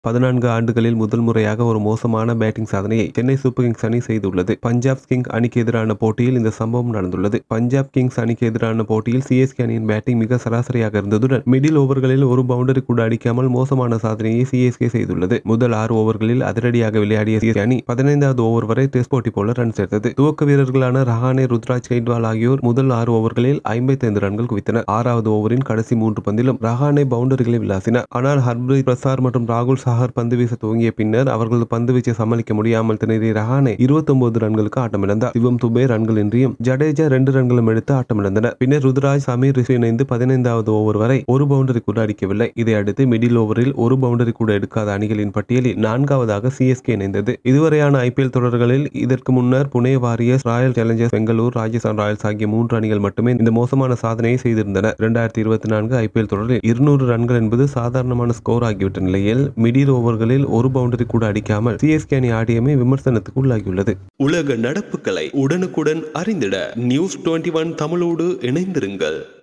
14 ஆண்டுகளில் முதல் முறையாக ஒரு மோசமான பேட்டிங் சாதனையை சென்னை சூப்பர் கிங்ஸ் அணி செய்துள்ளது. பஞ்சாப் கிங்ஸ் அணிக்கு எதிரான போட்டியில் இந்த சம்பவம் நடந்துள்ளது. பஞ்சாப் கிங்ஸ் அணிக்கு எதிரான போட்டியில் சிஎஸ்கே அணியின் பேட்டிங் மிக சராசரியாக இருந்ததுடன் மிடில் ஓவர்களில் ஒரு பவுண்டரி கூட அடிக்காமல் மோசமான சாதனையை சிஎஸ்கே செய்துள்ளது. முதல் 6 ஓவர்களில் அதிரடியாக விளையாடிய சிஎஸ்கே அணி 15வது ஓவர் வரை டெஸ்ட் போட்டி போல ரன் சேர்த்தது. துவக்க வீரர்களான ரஹானே, ருத்ராஜ் கெய்க்வாட் ஆகியோர் முதல் 6 ஓவர்களில் 55 ரன்கள் குவித்தனர். 6வது ஓவரின் கடைசி 3 பந்திலும் ரஹானே பவுண்டரிகளை விளாசினார். ஆனால் ஹர்ப்ரீத் பிரசார் மற்றும் ராகுல் சாகர் பந்து வீச துவங்கிய பின்னர் அவர்களது பந்து வீச்சை சமாளிக்க முடியாமல் திணறிய ரஹானே 29 ரன்களுக்கு ஆட்டமிழந்தார். சிவம் துபே ரன்கள் இன்றியும் ஜடேஜா 2 ரன்களும் எடுத்து ஆட்டமிழந்தனர். பின்னர் ருத்ராஜ், சமீர், ரிஷி இணைந்து 15வது ஓவர் வரை ஒரு பவுண்டரி கூட அடிக்கவில்லை. இதையடுத்து மிடில் ஓவரில் ஒரு பவுண்டரி கூட எடுக்காத அணிகளின் பட்டியலில் 4வதாக சிஎஸ்கே இணைந்தது. இதுவரையான ஐபிஎல் தொடர்களில் இதற்கு முன்னர் Pune Warriors, Royal Challengers Bangalore, Rajasthan Royals ஆகிய 3 அணிகள் மட்டுமே இந்த மோசமான சாதனையை செய்திருந்தன. 2024 ஐபிஎல் தொடரில் 200 ரன்கள் என்பது சாதாரணமான ஸ்கோர் ஆகிவிட்ட நிலையில் மிடில் ஓவர்களில் ஒரு பவுண்டரி கூட அடிக்காமல் சிஎஸ்கே அணி ஆடியமே விமர்சனத்துக்கு உள்ளாகியுள்ளது. உலக நடப்புகளை உடனுக்குடன் அறிந்திட News 21 தமிழோடு இணைந்திருங்கள்.